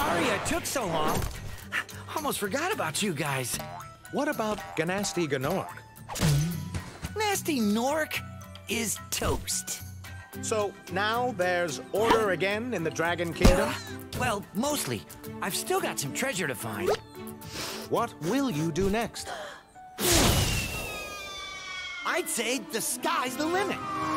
Sorry I took so long. Almost forgot about you guys. What about Gnasty Gnorc? Gnasty Gnorc is toast. So now there's order again in the Dragon Kingdom? Well, mostly. I've still got some treasure to find. What will you do next? I'd say the sky's the limit.